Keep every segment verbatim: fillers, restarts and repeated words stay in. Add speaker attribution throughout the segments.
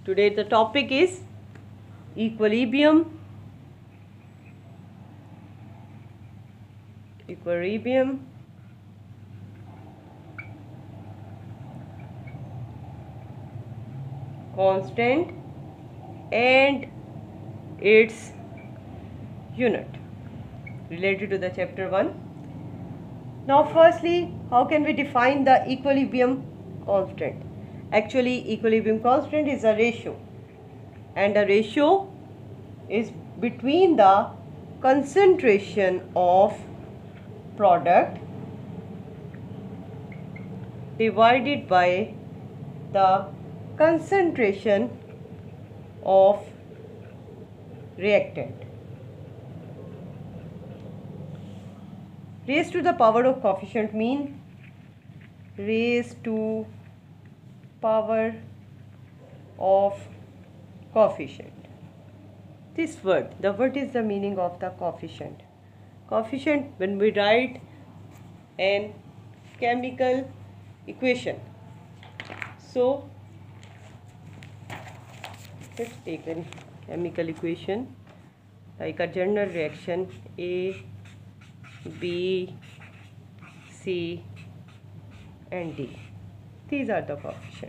Speaker 1: Today the topic is equilibrium. Equilibrium. Constant and its unit related to the chapter one. Now firstly, how can we define the equilibrium constant? Actually, equilibrium constant is a ratio, and a ratio is between the concentration of product divided by the concentration of reactant. Raised to the power of coefficient mean raised to power of coefficient. This word, the word is the meaning of the coefficient. Coefficient, when we write an chemical equation, so let's take a chemical equation like a general reaction A, B, C and D. These are the coefficient.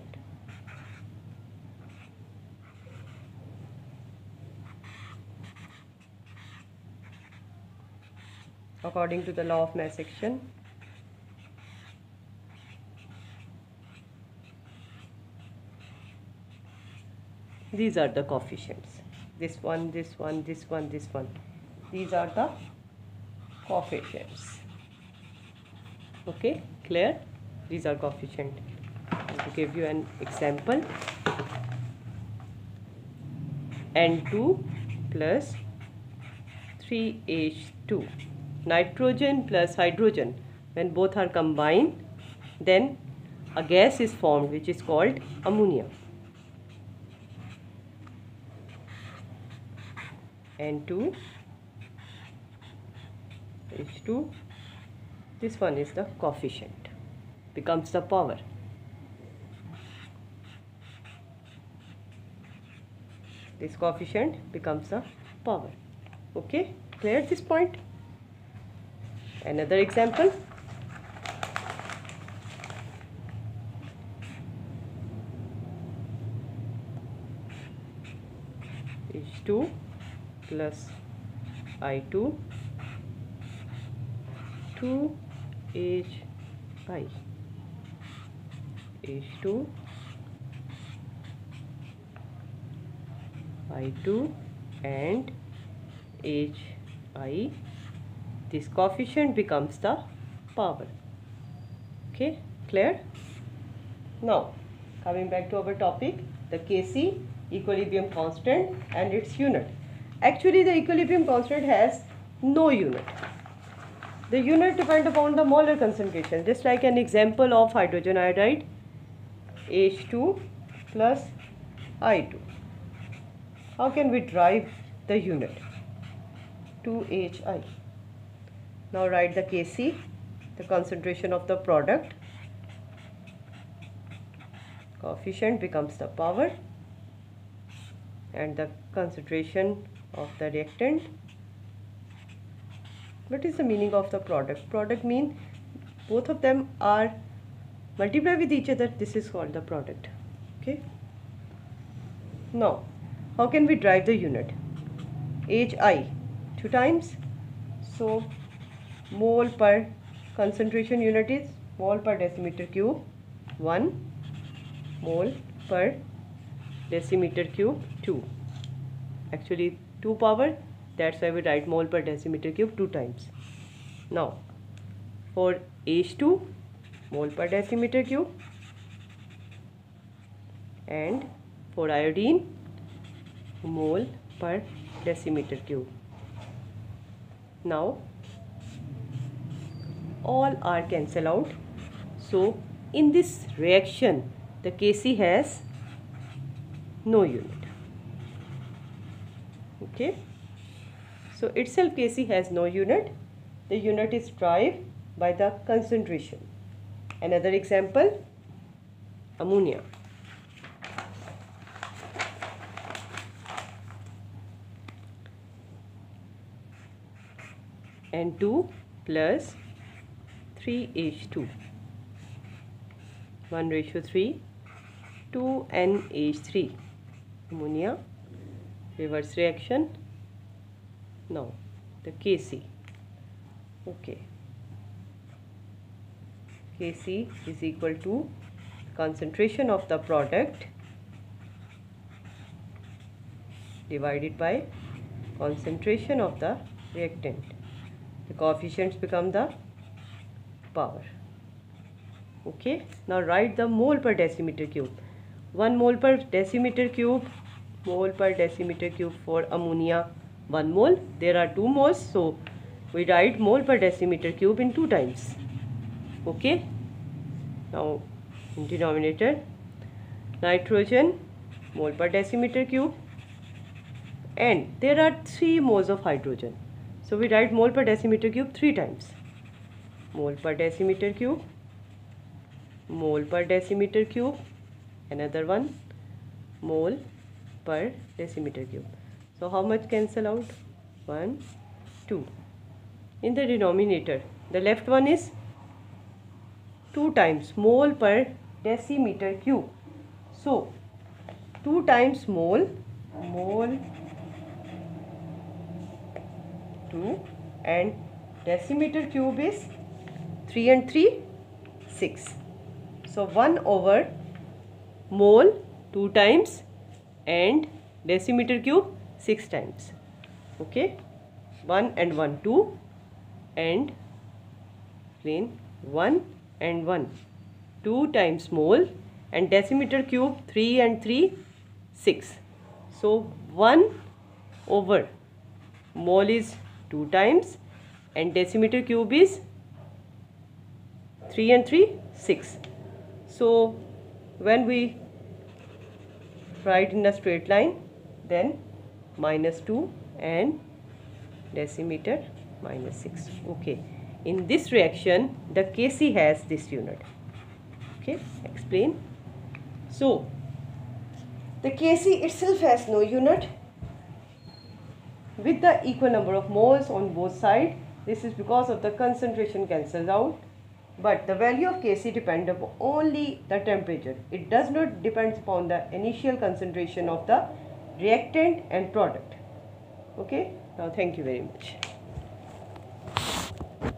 Speaker 1: According to the law of mass action, these are the coefficients. This one, this one, this one, this one. These are the coefficients. Okay, clear? These are coefficient. To give you an example, N two plus three H two. Nitrogen plus hydrogen, when both are combined, then a gas is formed which is called ammonia. N two H two, this one is the coefficient, becomes the power. This coefficient becomes the power. Okay, clear this point? Another example. H two plus I two, two H I. H two I two and H I. This coefficient becomes the power. Okay, clear? Now, coming back to our topic, the K C, equilibrium constant and its unit. Actually, the equilibrium constant has no unit. The unit depends upon the molar concentration, just like an example of hydrogen iodide, H two plus I two. How can we derive the unit? two H I. Now write the K C, the concentration of the product. Coefficient becomes the power, and the concentration of the reactant. What is the meaning of the product? Product means both of them are multiplied with each other. This is called the product. Okay. Now, how can we derive the unit? H I, two times. So, mole per concentration unit is mole per decimeter cube, one. Mole per decimeter cube, two. Actually, two power, that's why we write mole per decimeter cube two times. Now, for H two, mole per decimeter cube, and for iodine, mole per decimeter cube. Now, all are cancel out. So, in this reaction, the K C has no unit. Okay. So, itself K C has no unit. The unit is derived by the concentration. Another example, ammonia. N two plus three H two. one ratio three, two N H three. Ammonia, reverse reaction. Now the K C. Okay. K C is equal to concentration of the product divided by concentration of the reactant. The coefficients become the power. Okay, now write the mole per decimeter cube. one mole per decimeter cube, mole per decimeter cube for ammonia, one mole. There are two moles, so we write mole per decimeter cube in two times. Okay, now in denominator, nitrogen, mole per decimeter cube, and there are three moles of hydrogen, so we write mole per decimeter cube three times. Mole per decimeter cube, mole per decimeter cube, another one, mole per decimeter cube. So how much cancel out? one, two. In the denominator, the left one is two times mole per decimeter cube. So two times mole, mole two, and decimeter cube is three and three, six. So one over mole two times and decimeter cube six times. Okay, one and one, two, and plain one and one, two times mole, and decimeter cube three and three, six. So one over mole is two times and decimeter cube is three and three, six. So when we write in a straight line, then minus two and decimeter minus six. Okay, in this reaction the K C has this unit. Okay, explain. So the K C itself has no unit with the equal number of moles on both sides. This is because of the concentration cancels out, but the value of K C depends upon only the temperature. It does not depend upon the initial concentration of the reactant and product. Okay, now thank you very much.